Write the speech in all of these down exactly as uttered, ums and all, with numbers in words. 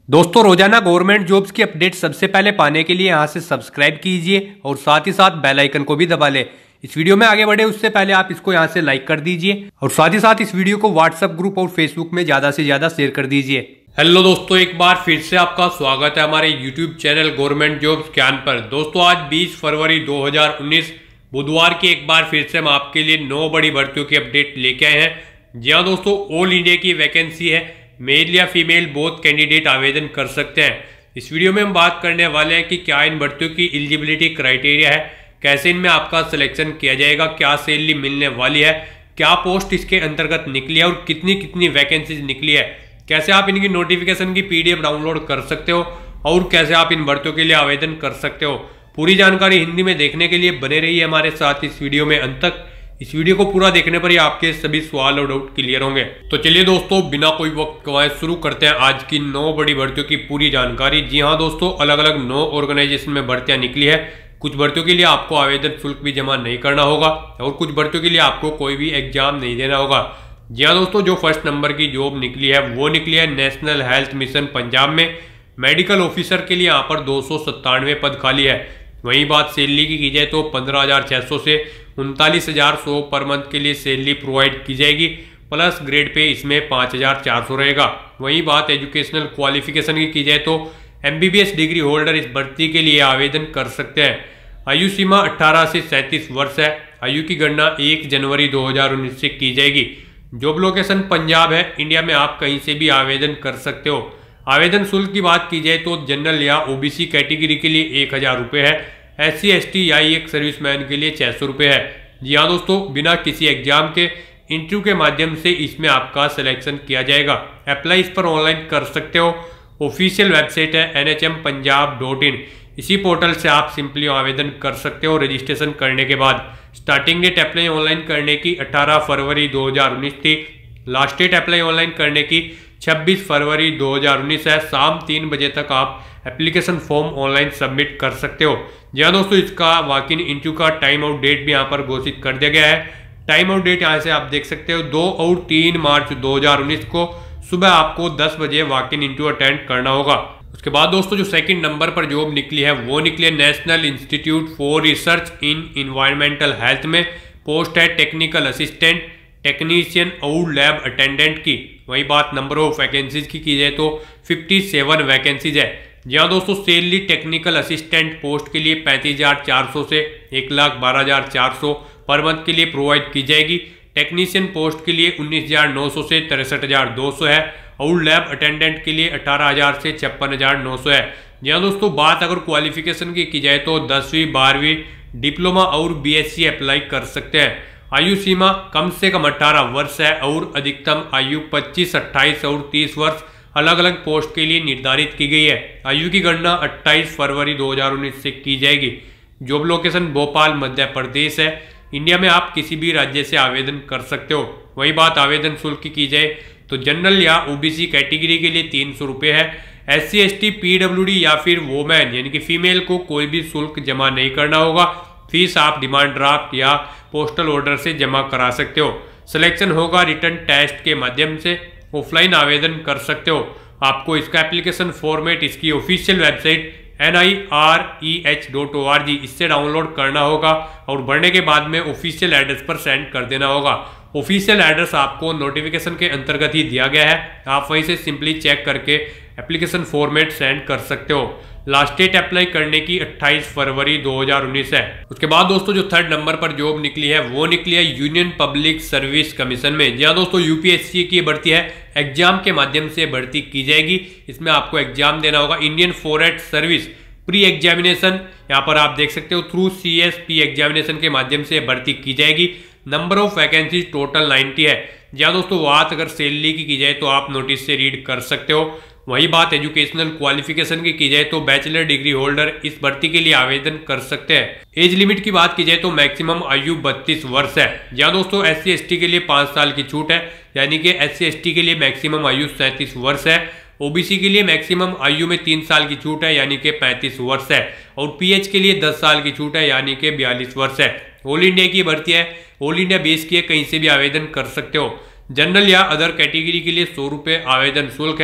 दोस्तों रोजाना government jobs की अपडेट सबसे पहले पाने के लिए यहां से सब्सक्राइब कीजिए और साथ ही साथ बेल आइकन को भी दबा लें। इस वीडियो में आगे बढ़े उससे पहले आप इसको यहां से लाइक कर दीजिए और साथ ही साथ इस वीडियो को व्हाट्सएप ग्रुप और फेसबुक में ज्यादा से ज्यादा शेयर कर दीजिए। हेलो दोस्तों, एक बार फिर से आपका स्वागत है हमारे यूट्यूब चैनल गवर्नमेंट जॉब्स ज्ञान पर। दोस्तों आज बीस फरवरी दो हजार उन्नीस बुधवार की एक बार फिर से हम आपके लिए नौ बड़ी भर्तियों की अपडेट लेके आए हैं। जी हाँ दोस्तों, ऑल इंडिया की वैकेंसी है, मेल या फीमेल बोथ कैंडिडेट आवेदन कर सकते हैं। इस वीडियो में हम बात करने वाले हैं कि क्या इन भर्तियों की एलिजिबिलिटी क्राइटेरिया है, कैसे इनमें आपका सिलेक्शन किया जाएगा, क्या सैलरी मिलने वाली है, क्या पोस्ट इसके अंतर्गत निकली है और कितनी कितनी वैकेंसीज निकली है, कैसे आप इनकी नोटिफिकेशन की पीडीएफ डाउनलोड कर सकते हो और कैसे आप इन भर्तियों के लिए आवेदन कर सकते हो। पूरी जानकारी हिंदी में देखने के लिए बने रहिए हमारे साथ इस वीडियो में अंत तक। इस वीडियो को पूरा देखने पर ही आपके सभी सवाल और डाउट क्लियर होंगे। तो चलिए दोस्तों, बिना कोई वक्त गवाए शुरू करते हैं आज की नौ बड़ी भर्तियों की पूरी जानकारी। जी हाँ दोस्तों, अलग अलग नौ ऑर्गेनाइजेशन में भर्तियां निकली है। कुछ भर्तियों के लिए आपको आवेदन शुल्क भी जमा नहीं करना होगा और कुछ भर्तियों के लिए आपको कोई भी एग्जाम नहीं देना होगा। जी हाँ दोस्तों, जो फर्स्ट नंबर की जॉब निकली है वो निकली है नेशनल हेल्थ मिशन पंजाब में। मेडिकल ऑफिसर के लिए यहाँ पर दो सौ सत्तानवे पद खाली है। वहीं बात सैलरी की की जाए तो पंद्रह हजार छह सौ से उनतालीस हजार सौ पर मंथ के लिए सैलरी प्रोवाइड की जाएगी, प्लस ग्रेड पे इसमें पाँच हजार चार सौ रहेगा। वहीं बात एजुकेशनल क्वालिफिकेशन की की जाए तो एमबीबीएस डिग्री होल्डर इस भर्ती के लिए आवेदन कर सकते हैं। आयु सीमा अठारह से सैंतीस वर्ष है। आयु की गणना एक जनवरी दो हजार उन्नीस से की जाएगी। जॉब लोकेशन पंजाब है। इंडिया में आप कहीं से भी आवेदन कर सकते हो। आवेदन शुल्क की बात की जाए तो जनरल या ओबीसी कैटेगरी के लिए एक हजार रुपये है, एस सी एस टी या एक सर्विसमैन के लिए छः सौ रुपये है। जी हाँ दोस्तों, बिना किसी एग्जाम के इंटरव्यू के माध्यम से इसमें आपका सिलेक्शन किया जाएगा। अप्लाई इस पर ऑनलाइन कर सकते हो। ऑफिशियल वेबसाइट है N H M Punjab dot in. इसी पोर्टल से आप सिंपली आवेदन कर सकते हो। रजिस्ट्रेशन करने के बाद स्टार्टिंग डेट अप्लाई ऑनलाइन करने की अठारह फरवरी दो हजार उन्नीस थी। लास्ट डेट अप्लाई ऑनलाइन करने की छब्बीस फरवरी दो हजार उन्नीस है। शाम तीन बजे तक आप एप्लीकेशन फॉर्म ऑनलाइन सबमिट कर सकते हो। जी हाँ दोस्तों, इसका वॉक इन इंटरव्यू का टाइम आउट डेट भी यहाँ पर घोषित कर दिया गया है। टाइम आउट डेट यहाँ से आप देख सकते हो, दो और तीन मार्च दो हजार उन्नीस को सुबह आपको दस बजे वॉक इन इंटरव्यू अटेंड करना होगा। उसके बाद दोस्तों जो सेकंड नंबर पर जॉब निकली है वो निकली है National Institute for research in Environmental Health में। पोस्ट है टेक्निकल असिस्टेंट, टेक्नीशियन और लैब अटेंडेंट की। वही बात नंबर ऑफ वैकेंसीज की की जाए तो सत्तावन वैकेंसीज है। जी हाँ दोस्तों, सैलरी टेक्निकल असिस्टेंट पोस्ट के लिए पैंतीस हजार चार सौ से एक लाख बारह हजार चार सौ पर मंथ के लिए प्रोवाइड की जाएगी। टेक्नीशियन पोस्ट के लिए उन्नीस हजार नौ सौ से तिरसठ हजार दो सौ है और लैब अटेंडेंट के लिए अठारह हजार से छप्पन हजार नौ सौ है। जी हाँ दोस्तों, बात अगर क्वालिफिकेशन की की जाए तो दसवीं बारहवीं डिप्लोमा और बीएससी अप्लाई कर सकते हैं। आयु सीमा कम से कम अठारह वर्ष है और अधिकतम आयु पच्चीस, अट्ठाईस और तीस वर्ष अलग अलग पोस्ट के लिए निर्धारित की गई है। आयु की गणना अट्ठाईस फरवरी दो हजार उन्नीस से की जाएगी। जॉब लोकेशन भोपाल मध्य प्रदेश है। इंडिया में आप किसी भी राज्य से आवेदन कर सकते हो। वही बात आवेदन शुल्क की की जाए तो जनरल या ओबीसी कैटेगरी के लिए तीन सौ रुपये है। S C S T PWD या फिर वोमेन यानी कि फीमेल को कोई भी शुल्क जमा नहीं करना होगा। फीस आप डिमांड ड्राफ्ट या पोस्टल ऑर्डर से जमा करा सकते हो। सिलेक्शन होगा रिटर्न टेस्ट के माध्यम से। ऑफलाइन आवेदन कर सकते हो। आपको इसका एप्लीकेशन फॉर्मेट इसकी official website N I R E H dot O R G इससे डाउनलोड करना होगा और भरने के बाद में ऑफिशियल एड्रेस पर सेंड कर देना होगा। ऑफिशियल एड्रेस आपको नोटिफिकेशन के अंतर्गत ही दिया गया है। आप वहीं से सिंपली चेक करके एप्लीकेशन फॉर्मेट सेंड कर सकते हो। लास्ट डेट अप्लाई करने की अट्ठाईस फरवरी दो हजार उन्नीस है। उसके बाद दोस्तों जो थर्ड नंबर पर जॉब निकली है वो निकली है यूनियन पब्लिक सर्विस कमीशन में। जहां दोस्तों यूपीएससी की भर्ती है, एग्जाम के माध्यम से भर्ती की जाएगी। इसमें आपको एग्जाम देना होगा। Indian Forest Service pre examination यहाँ पर आप देख सकते हो through C S P examination के माध्यम से भर्ती की जाएगी। Number of vacancy total ninety है। जहाँ दोस्तों बात अगर सैलरी की की जाए तो आप नोटिस से रीड कर सकते हो। वही बात एजुकेशनल क्वालिफिकेशन की की जाए तो बैचलर डिग्री होल्डर इस भर्ती के लिए आवेदन कर सकते हैं। एज लिमिट की बात की जाए तो मैक्सिमम आयु बत्तीस वर्ष है। जहाँ दोस्तों एस सी एस टी के लिए पाँच साल की छूट है, यानी कि एस सी एस टी के लिए मैक्सिमम आयु सैंतीस वर्ष है। ओबीसी के लिए मैक्सिमम आयु में तीन साल की छूट है, यानी कि पैंतीस वर्ष है और पीएच के लिए दस साल की छूट है, यानी कि बयालीस वर्ष है। ऑल इंडिया की भर्ती है, ऑल इंडिया बेस की है, कहीं से भी आवेदन कर सकते हो। जनरल या अदर कैटेगरी के लिए सौ रुपये आवेदन शुल्क है।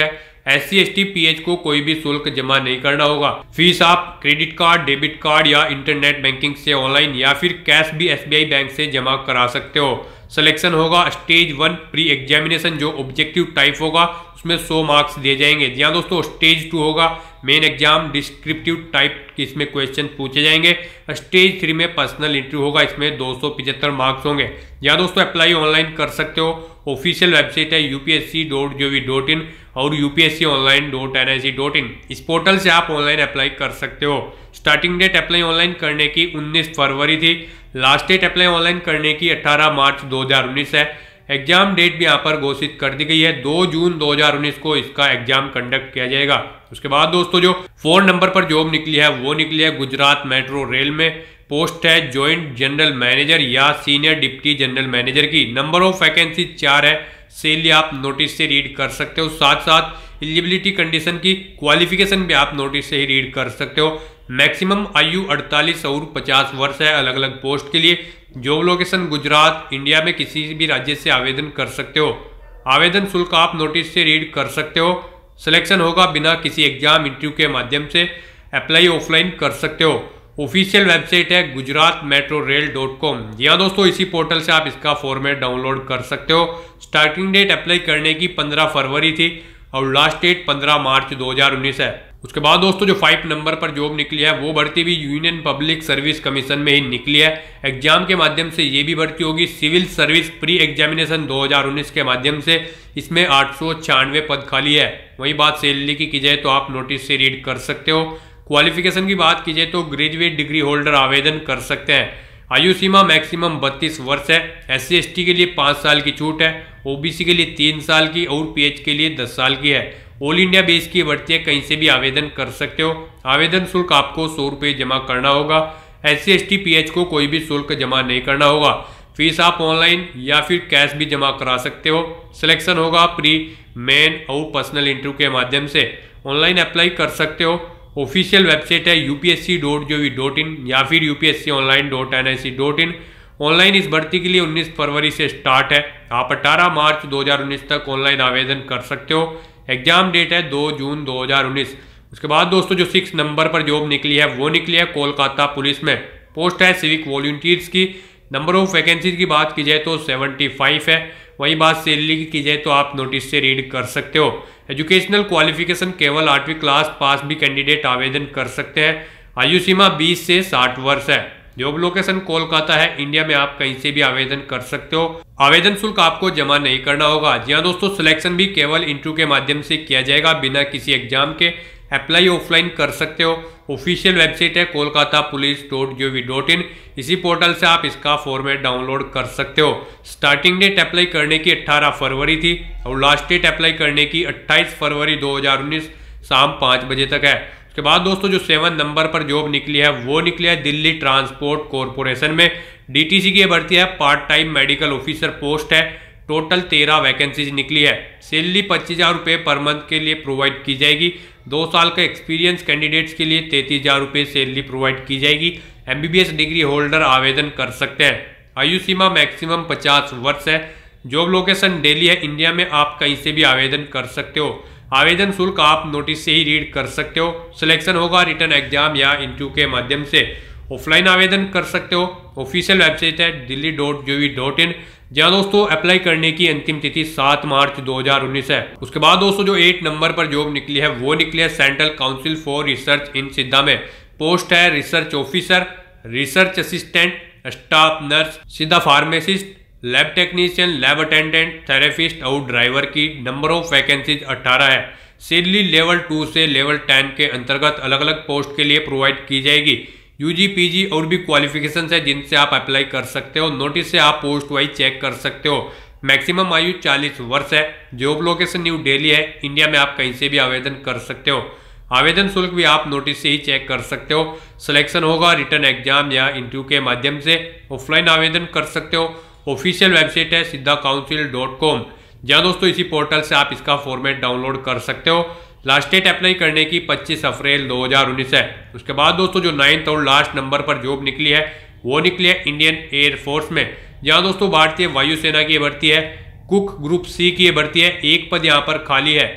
S C S T P H को कोई भी शुल्क जमा नहीं करना होगा। फीस आप क्रेडिट कार्ड, डेबिट कार्ड या इंटरनेट बैंकिंग से ऑनलाइन या फिर कैश भी एस बी आई बैंक से जमा करा सकते हो। सिलेक्शन होगा स्टेज वन प्री एग्जामिनेशन, जो ऑब्जेक्टिव टाइप होगा उसमें सौ मार्क्स दिए जाएंगे। जी हाँ दोस्तों, स्टेज टू होगा मेन एग्जाम डिस्क्रिप्टिव टाइप के, इसमें क्वेश्चन पूछे जाएंगे। स्टेज थ्री में पर्सनल इंटरव्यू होगा, इसमें दो सौ पिछहत्तर मार्क्स होंगे। यहाँ दोस्तों अप्लाई ऑनलाइन कर सकते हो। ऑफिशियल वेबसाइट है U P S C dot G O V dot in और U P S C online dot N I C dot in. इस पोर्टल से आप ऑनलाइन अप्लाई कर सकते हो। स्टार्टिंग डेट अप्लाई ऑनलाइन करने की उन्नीस फरवरी थी। लास्ट डेट अप्लाई ऑनलाइन करने की अठारह मार्च दो हज़ार उन्नीस है। एग्जाम डेट भी यहाँ पर घोषित कर दी गई है, दो जून दो हज़ार उन्नीस को इसका एग्जाम कंडक्ट किया जाएगा। उसके बाद दोस्तों जो फोर नंबर पर जॉब निकली है वो निकली है गुजरात मेट्रो रेल में। पोस्ट है ज्वाइंट जनरल मैनेजर या सीनियर डिप्टी जनरल मैनेजर की। नंबर ऑफ वैकेंसी चार है। सैलरी आप नोटिस से रीड कर सकते हो। साथ साथ एलिजिबिलिटी कंडीशन की क्वालिफिकेशन भी आप नोटिस से ही रीड कर सकते हो। मैक्सिमम आयु अड़तालीस और पचास वर्ष है अलग अलग पोस्ट के लिए। जॉब लोकेशन गुजरात, इंडिया में किसी भी राज्य से आवेदन कर सकते हो। आवेदन शुल्क आप नोटिस से रीड कर सकते हो। सिलेक्शन होगा बिना किसी एग्जाम इंटरव्यू के माध्यम से। अप्लाई ऑफलाइन कर सकते हो। ऑफिशियल वेबसाइट है Gujarat metro rail dot com. जी हाँ दोस्तों, इसी पोर्टल से आप इसका फॉर्मेट डाउनलोड कर सकते हो। स्टार्टिंग डेट अप्लाई करने की पंद्रह फरवरी थी और लास्ट डेट पंद्रह मार्च दो हज़ार उन्नीस है। उसके बाद दोस्तों जो फाइव नंबर पर जॉब निकली है वो भर्ती भी यूनियन पब्लिक सर्विस कमीशन में ही निकली है। एग्जाम के माध्यम से ये भी भर्ती होगी। सिविल सर्विस प्री एग्जामिनेशन दो हज़ार उन्नीस के माध्यम से इसमें आठ सौ छियानवे पद खाली है। वही बात सैलरी की की जाए तो आप नोटिस से रीड कर सकते हो। क्वालिफिकेशन की बात की जाए तो ग्रेजुएट डिग्री होल्डर आवेदन कर सकते हैं। आयु सीमा मैक्सिमम बत्तीस वर्ष है। एस सी एस टी के लिए पाँच साल की छूट है। ओ बी सी के लिए तीन साल की और पी एच के लिए दस साल की है। ऑल इंडिया बेस की भर्ती है, कहीं से भी आवेदन कर सकते हो। आवेदन शुल्क आपको सौ रुपये जमा करना होगा। S C S T P H को कोई भी शुल्क जमा नहीं करना होगा। फीस आप ऑनलाइन या फिर कैश भी जमा करा सकते हो। सिलेक्शन होगा प्री, मेन और पर्सनल इंटरव्यू के माध्यम से। ऑनलाइन अप्लाई कर सकते हो। ऑफिशियल वेबसाइट है U P S C dot G O V dot in या फिर U P S C online dot N I C dot in. Online इस भर्ती के लिए उन्नीस फरवरी से स्टार्ट है। आप अठारह मार्च दो हज़ार उन्नीस तक ऑनलाइन आवेदन कर सकते हो। एग्जाम डेट है दो जून दो हज़ार उन्नीस। उसके बाद दोस्तों जो सिक्स नंबर पर जॉब निकली है वो निकली है कोलकाता पुलिस में। पोस्ट है सिविक वॉलंटियर्स की। नंबर ऑफ वैकेंसीज की बात की जाए तो पचहत्तर है। वही बात सैलरी की की जाए तो आप नोटिस से रीड कर सकते हो। एजुकेशनल क्वालिफिकेशन केवल आठवीं क्लास पास भी कैंडिडेट आवेदन कर सकते हैं। आयु सीमा बीस से साठ वर्ष है। जॉब लोकेशन कोलकाता है। इंडिया में आप कहीं से भी आवेदन कर सकते हो। आवेदन शुल्क आपको जमा नहीं करना होगा। जी हाँ दोस्तों, सिलेक्शन भी केवल इंटरव्यू के माध्यम से किया जाएगा बिना किसी एग्जाम के। अप्लाई ऑफलाइन कर सकते हो। ऑफिशियल वेबसाइट है Kolkata police dot G O V dot in. इसी पोर्टल से आप इसका फॉर्मेट डाउनलोड कर सकते हो। स्टार्टिंग डेट अप्लाई करने की अठारह फरवरी थी और लास्ट डेट अप्लाई करने की अट्ठाईस फरवरी दो हज़ार उन्नीस शाम पाँच बजे तक है। उसके बाद दोस्तों जो सेवन नंबर पर जॉब निकली है वो निकली है दिल्ली ट्रांसपोर्ट कॉरपोरेशन में। डी टी सी की भर्ती है। Part time medical officer post है। टोटल तेरह वैकेंसीज निकली है। सैलरी पच्चीस हजार रुपये पर मंथ के लिए प्रोवाइड की जाएगी। दो साल का एक्सपीरियंस कैंडिडेट्स के लिए तैंतीस हजार रुपये सैलरी प्रोवाइड की जाएगी। M B B S degree holder आवेदन कर सकते हैं। आयु सीमा मैक्सिमम पचास वर्ष है। जॉब लोकेशन दिल्ली है। इंडिया में आप कहीं से भी आवेदन कर सकते हो। आवेदन शुल्क आप नोटिस से ही रीड कर सकते हो। सिलेक्शन होगा रिटर्न एग्जाम या इंटरव्यू के माध्यम से। ऑफलाइन आवेदन कर सकते हो। ऑफिशियल वेबसाइट है Delhi dot G O V dot in. जहाँ दोस्तों अप्लाई करने की अंतिम तिथि सात मार्च दो हज़ार उन्नीस है। उसके बाद दोस्तों जो एट नंबर पर जॉब निकली है वो निकली है central council for research in Siddha में। पोस्ट है research officer, research assistant, staff nurse, Siddha pharmacist, lab technician, lab attendant, therapist और ड्राइवर की। नंबर ऑफ वैकेंसीज अठारह है। सैलरी लेवल टू से लेवल टेन के अंतर्गत अलग अलग पोस्ट के लिए प्रोवाइड की जाएगी। यूजी पीजी और भी क्वालिफिकेशन है जिनसे आप अप्लाई कर सकते हो। नोटिस से आप पोस्ट वाइज चेक कर सकते हो। मैक्सिमम आयु चालीस वर्ष है। जॉब लोकेशन न्यू दिल्ली है। इंडिया में आप कहीं से भी आवेदन कर सकते हो। आवेदन शुल्क भी आप नोटिस से ही चेक कर सकते हो। सिलेक्शन होगा रिटर्न एग्जाम या इंटरव्यू के माध्यम से। ऑफलाइन आवेदन कर सकते हो। ऑफिशियल वेबसाइट है सिद्धा काउंसिल डॉट कॉम। जहाँ दोस्तों इसी पोर्टल से आप इसका फॉर्मेट डाउनलोड कर सकते हो। लास्ट डेट अप्लाई करने की पच्चीस अप्रैल दो हज़ार उन्नीस है। उसके बाद दोस्तों जो नाइन्थ और लास्ट नंबर पर जॉब निकली है वो निकली है इंडियन एयरफोर्स में। जहाँ दोस्तों भारतीय वायुसेना की भर्ती है। कुक ग्रुप सी की भर्ती है। एक पद यहाँ पर खाली है।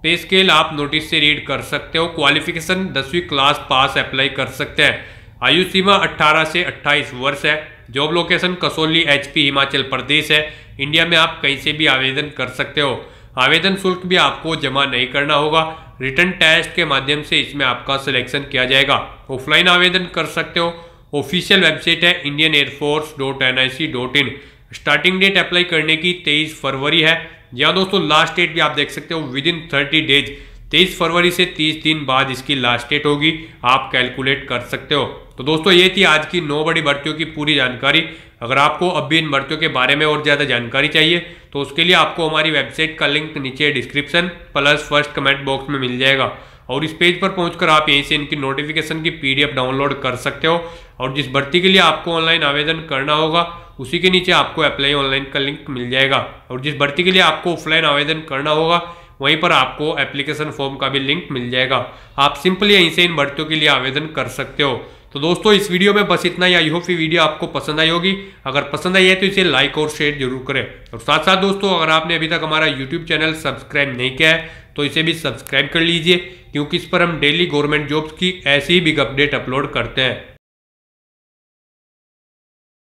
पे स्केल आप नोटिस से रीड कर सकते हो। क्वालिफिकेशन दसवीं क्लास पास अप्लाई कर सकते हैं। आयु सीमा अठारह से अट्ठाईस वर्ष है। Job location Kasauli HP Himachal Pradesh है। इंडिया में आप कहीं से भी आवेदन कर सकते हो। आवेदन शुल्क भी आपको जमा नहीं करना होगा। रिटन टेस्ट के माध्यम से इसमें आपका सिलेक्शन किया जाएगा। ऑफलाइन आवेदन कर सकते हो। ऑफिशियल वेबसाइट है Indian airforce dot N I C dot in. Starting date apply करने की तेईस फरवरी है। यहाँ दोस्तों लास्ट डेट भी आप देख सकते हो विद इन थर्टी डेज, तेईस फरवरी से तीस दिन बाद इसकी लास्ट डेट होगी, आप कैलकुलेट कर सकते हो। तो दोस्तों ये थी आज की नौ बड़ी भर्तियों की पूरी जानकारी। अगर आपको अब भी इन भर्तियों के बारे में और ज़्यादा जानकारी चाहिए तो उसके लिए आपको हमारी वेबसाइट का लिंक नीचे description plus first comment box में मिल जाएगा और इस पेज पर पहुंचकर आप यहीं से इनकी नोटिफिकेशन की पीडीएफ डाउनलोड कर सकते हो। और जिस भर्ती के लिए आपको ऑनलाइन आवेदन करना होगा उसी के नीचे आपको अप्लाई ऑनलाइन का लिंक मिल जाएगा। और जिस भर्ती के लिए आपको ऑफलाइन आवेदन करना होगा वहीं पर आपको एप्लीकेशन फॉर्म का भी लिंक मिल जाएगा। आप सिंपली यहीं से इन भर्तियों के लिए आवेदन कर सकते हो। तो दोस्तों इस वीडियो में बस इतना ही। आई होप ये वीडियो आपको पसंद आई होगी। अगर पसंद आई है तो इसे लाइक और शेयर जरूर करें। और साथ साथ दोस्तों अगर आपने अभी तक हमारा यूट्यूब चैनल सब्सक्राइब नहीं किया है तो इसे भी सब्सक्राइब कर लीजिए, क्योंकि इस पर हम डेली गवर्नमेंट जॉब्स की ऐसी ही बिग अपडेट अपलोड करते हैं।